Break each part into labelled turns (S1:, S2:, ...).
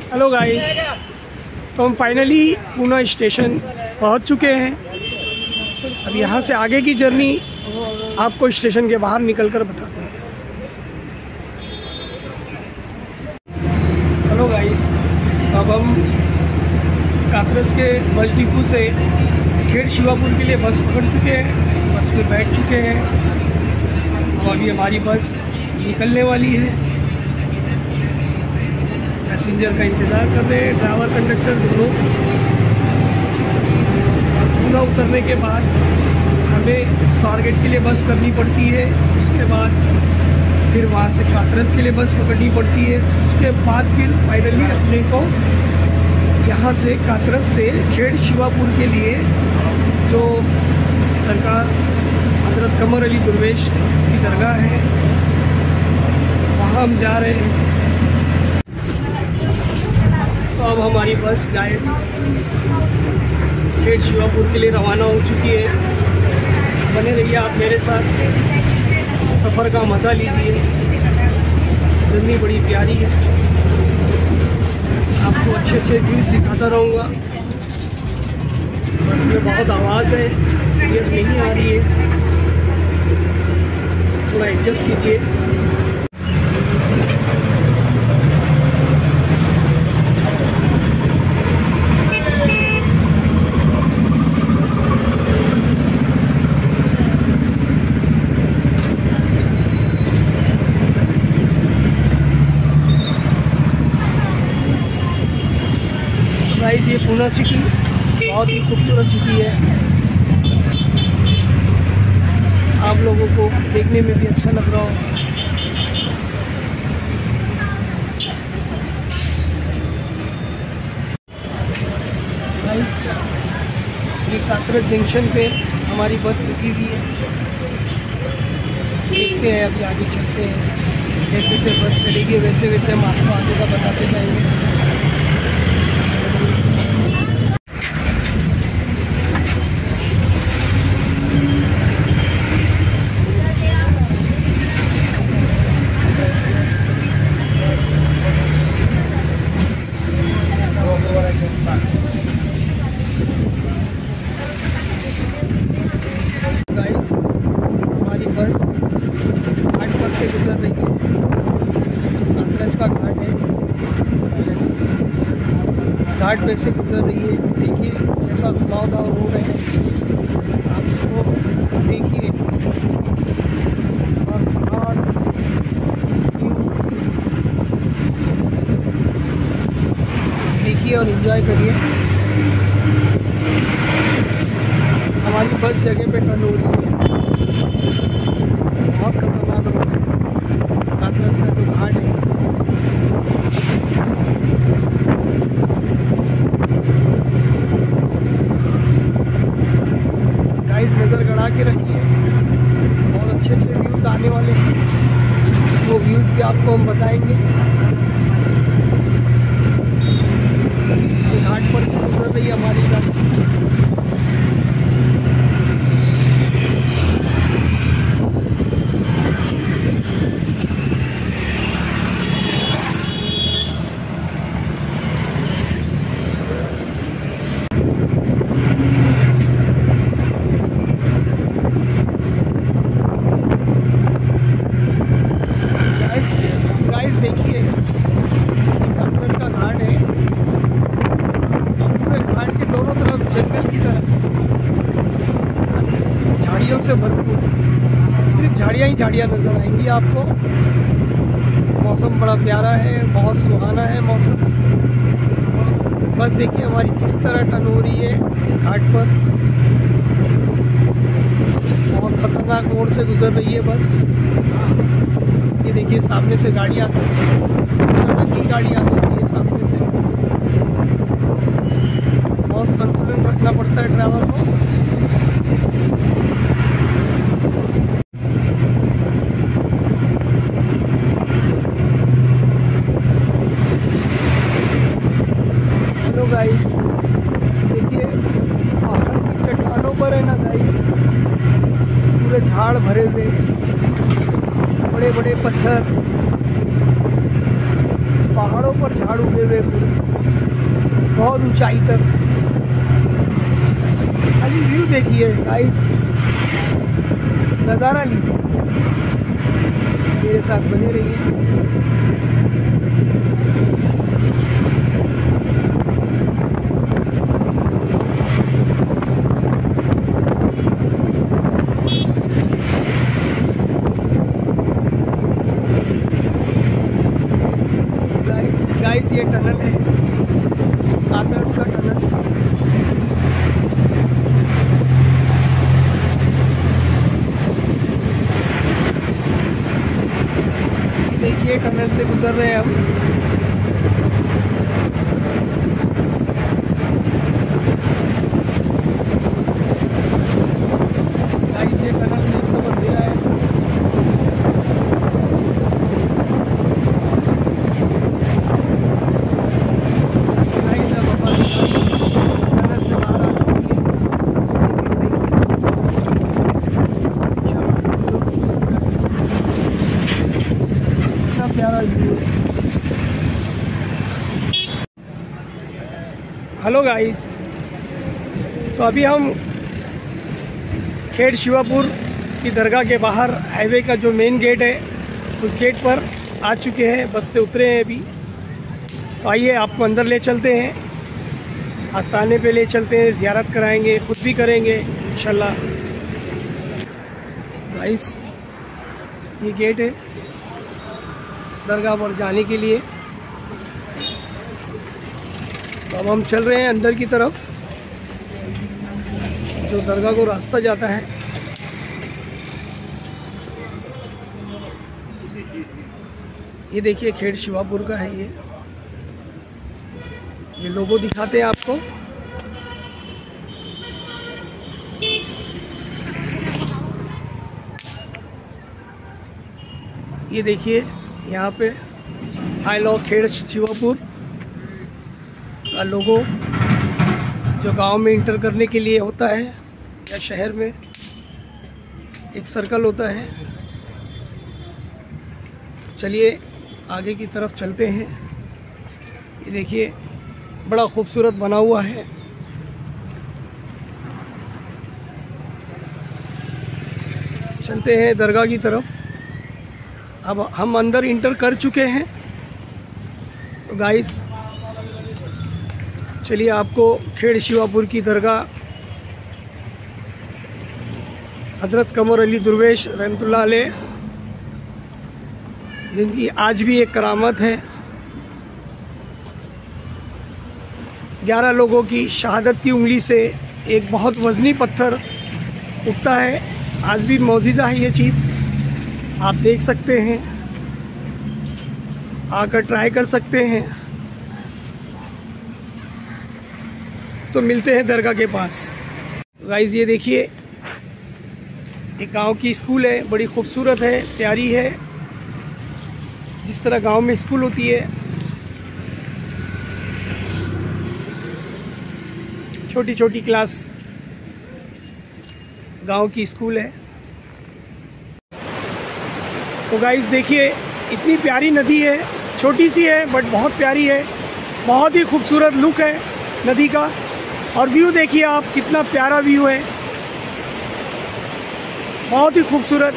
S1: Hello guys, तो हम finally Poona station पहुंच चुके हैं। अब यहाँ से आगे की जर्नी आपको स्टेशन के बाहर निकलकर बताते हैं। हेलो गाइस, तो अब हम कात्रज के बस डिपो से खेड़ शिवापुर के लिए बस पकड़ चुके हैं। बस में बैठ चुके हैं। अब अभी हमारी बस निकलने वाली है। पैसेंजर का इंतज़ार कर रहे हैं, ड्राइवर कंडक्टर दोनों। पूना उतरने के बाद हमें स्वारगेट के लिए बस करनी पड़ती है। उसके बाद फिर वहाँ से कात्रज के लिए बस पकड़नी पड़ती है। उसके बाद फिर फाइनली अपने को यहाँ से कात्रज से खेड़ शिवापुर के लिए जो सरकार हज़रत कमर अली दुर्वेश की दरगाह है, वहाँ हम जा रहे हैं। तो अब हमारी बस डायरेक्ट खेड़ शिवापुर के लिए रवाना हो चुकी है। बने रहिए आप मेरे साथ, सफ़र का मज़ा लीजिए। जर्नी बड़ी प्यारी है, आपको अच्छे अच्छे व्यूज़ दिखाता रहूँगा। बस में बहुत आवाज़ है, क्लियर नहीं आ रही है, थोड़ा एडजस्ट कीजिए। गाइस, ये पूना सिटी बहुत ही खूबसूरत सिटी है। आप लोगों को देखने में भी अच्छा लग रहा हो। गाइस, ये कात्रज जंक्शन पे हमारी बस रुकी हुई है। देखते हैं, अभी आगे चलते हैं। जैसे जैसे बस चलेगी वैसे वैसे हम आपको आगे का बताते जाएंगे। गाइस, हमारी बस घाट पर से गुजर रही है। कात्रज का घाट है, घाट पे से गुजर रही है। देखिए कैसा घुमावदार रोड है, आप इसको देखिए। और घाट देखिए और एंजॉय करिए। हमारी बस जगह पे टर्न हो रही है। बहुत खतरनाक रोड है, कात्रज का तो घाट है। गाइस, नज़र गड़ा के रखिए, बहुत अच्छे अच्छे व्यूज़ आने वाले हैं। वो व्यूज़ भी आपको हम बताएंगे। घाट पर गुजर रही है हमारी गाड़ी। गाइस देखिए, कात्रज का घाट है। पूरे घाट के दोनों तरफ जंगल की तरह झाड़ियों से भरपूर, सिर्फ झाड़ियाँ ही झाड़ियाँ नजर आएंगी आपको। मौसम बड़ा प्यारा है, बहुत सुहाना है मौसम। बस देखिए हमारी किस तरह टर्न हो रही है घाट पर। बहुत खतरनाक मोड़ से गुजर रही है बस। ये देखिए सामने से गाड़ी आती है, की गाड़ी आ जाती है सामने से। बहुत संतुलन रखना पड़ता है ड्राइवर को। हेलो गाइस, देखिए पहाड़ की चट्टानों पर है ना गाइस, पूरे झाड़ भरे हुए, बड़े बड़े पत्थर, पहाड़ों पर झाड़ उगे हुए पूरे। बहुत ऊंचाई तक। खाली व्यू देखिए गाइस, नज़ारा लीजिए। मेरे साथ बने रहिए। गाइस ये टनल है, कातर्स का टनल। देखिए टनल से गुजर रहे हैं हम। गाइस ये टनल में तो अंधेरा है। हेलो गाइस, तो अभी हम खेड़ शिवापुर की दरगाह के बाहर हाईवे का जो मेन गेट है उस गेट पर आ चुके हैं। बस से उतरे हैं अभी। तो आइए आपको अंदर ले चलते हैं, आस्थाने पे ले चलते हैं, ज़ियारत कराएंगे, खुद भी करेंगे इंशाल्लाह। गाइस ये गेट है दरगाह पर जाने के लिए। तो अब हम चल रहे हैं अंदर की तरफ, जो दरगाह को रास्ता जाता है। ये देखिए खेड़ शिवापुर का है। ये लोगो दिखाते हैं आपको। ये देखिए यहाँ पे आई लव खेड़ शिवापुर का लोगो, जो गांव में इंटर करने के लिए होता है या शहर में एक सर्कल होता है। चलिए आगे की तरफ चलते हैं। ये देखिए बड़ा खूबसूरत बना हुआ है। चलते हैं दरगाह की तरफ। अब हम अंदर इंटर कर चुके हैं। तो गाइस चलिए आपको खेड़ शिवापुर की दरगाह हज़रत कमर अली दुर्वेश रहमतुल्लाह अलैह, जिनकी आज भी एक करामत है। 11 लोगों की शहादत की उंगली से एक बहुत वज़नी पत्थर उगता है। आज भी मौजूदा है ये चीज़, आप देख सकते हैं, आकर ट्राई कर सकते हैं। तो मिलते हैं दरगाह के पास। गाइस ये देखिए एक गांव की स्कूल है, बड़ी खूबसूरत है, प्यारी है, जिस तरह गांव में स्कूल होती है। छोटी छोटी क्लास गांव की स्कूल है। तो गाइस देखिए इतनी प्यारी नदी है, छोटी सी है बट बहुत प्यारी है। बहुत ही खूबसूरत लुक है नदी का। और व्यू देखिए आप, कितना प्यारा व्यू है, बहुत ही खूबसूरत।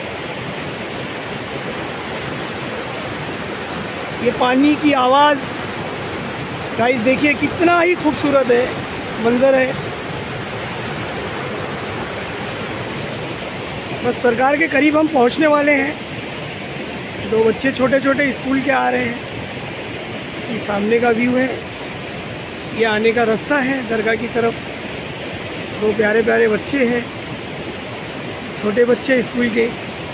S1: ये पानी की आवाज़ गाइस देखिए कितना ही खूबसूरत है मंजर है। बस सरकार के करीब हम पहुंचने वाले हैं। 2 बच्चे छोटे छोटे स्कूल के आ रहे हैं। ये सामने का व्यू है, ये आने का रास्ता है दरगाह की तरफ। 2 प्यारे प्यारे बच्चे हैं, छोटे बच्चे स्कूल के।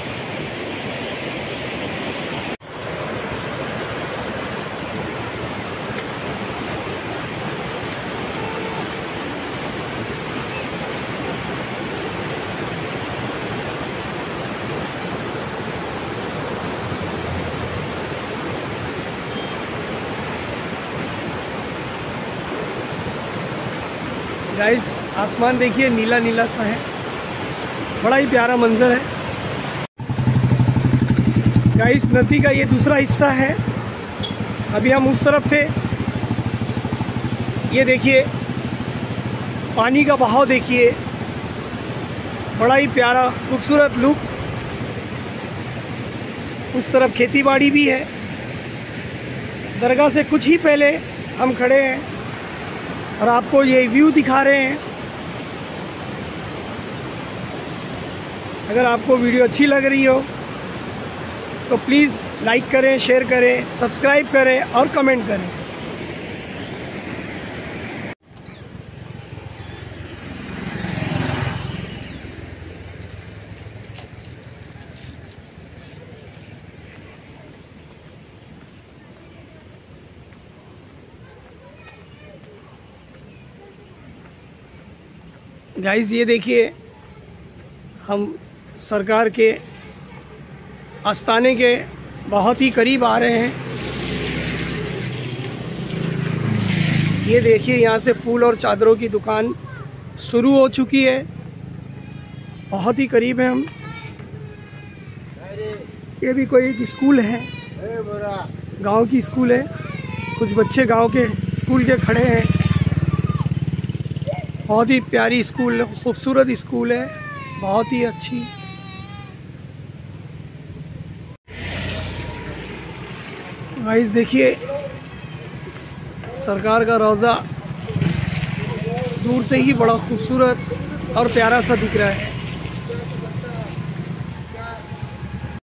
S1: गाइस आसमान देखिए नीला नीला सा है, बड़ा ही प्यारा मंजर है। गाइस नदी का ये दूसरा हिस्सा है। अभी हम उस तरफ थे, ये देखिए पानी का बहाव देखिए, बड़ा ही प्यारा खूबसूरत लुक। उस तरफ खेती बाड़ी भी है। दरगाह से कुछ ही पहले हम खड़े हैं और आपको ये व्यू दिखा रहे हैं। अगर आपको वीडियो अच्छी लग रही हो तो प्लीज़ लाइक करें, शेयर करें, सब्सक्राइब करें और कमेंट करें। गाइस ये देखिए हम सरकार के आस्थाने के बहुत ही करीब आ रहे हैं। ये देखिए यहाँ से फूल और चादरों की दुकान शुरू हो चुकी है। बहुत ही करीब है हम। ये भी कोई एक स्कूल है, गांव की स्कूल है। कुछ बच्चे गांव के स्कूल के खड़े हैं। बहुत ही प्यारी स्कूल, खूबसूरत स्कूल है, बहुत ही अच्छी। गाइस देखिए सरकार का रोज़ा दूर से ही बड़ा खूबसूरत और प्यारा सा दिख रहा है।